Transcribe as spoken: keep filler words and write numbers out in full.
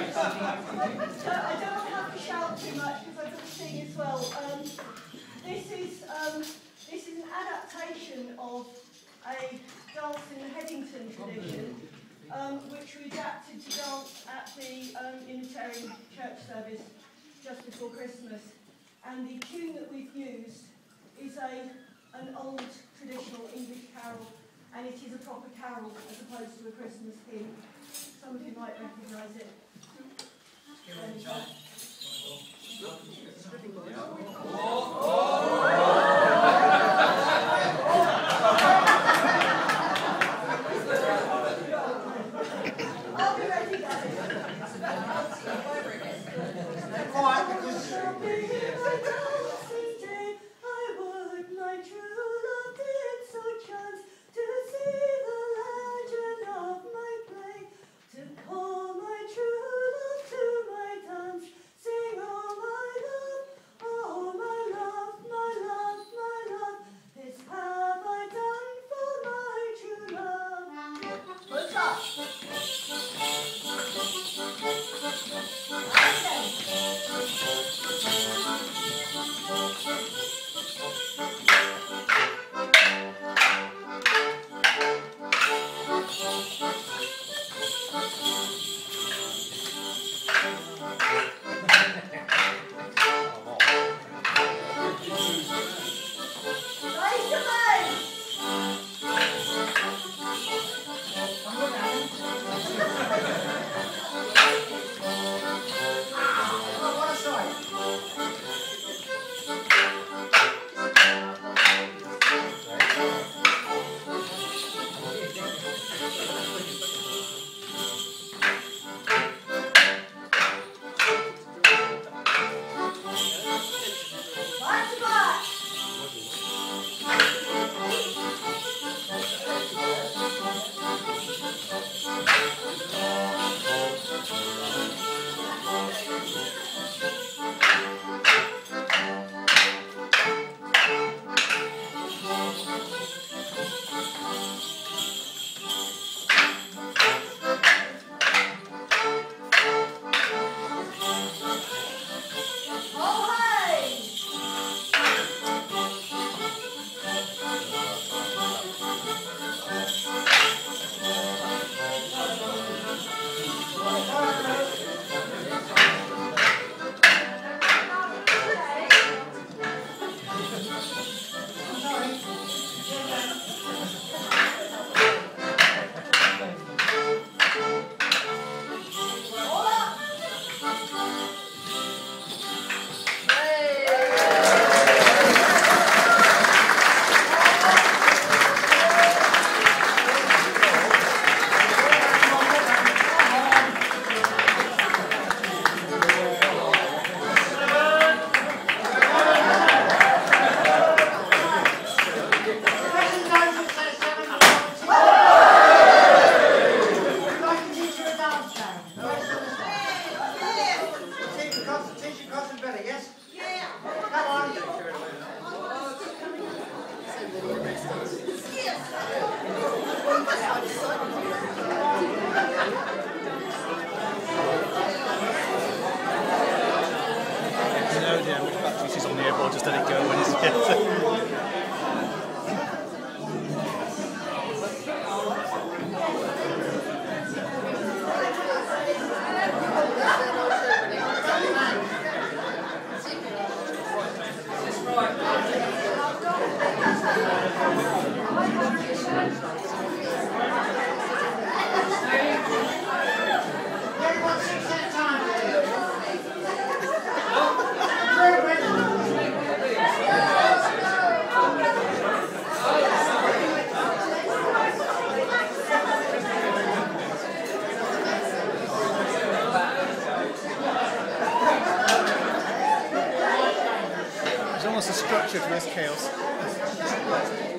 I don't have to shout too much because I've got to sing as well. Um, this is um, this is an adaptation of a dance in the Headington tradition, um, which we adapted to dance at the um, Unitarian Church service just before Christmas. And the tune that we've used is a an old traditional English carol, and it is a proper carol as opposed to a Christmas hymn. Some of you might recognise it. I'll be ready, guys. There's almost a structure to this chaos.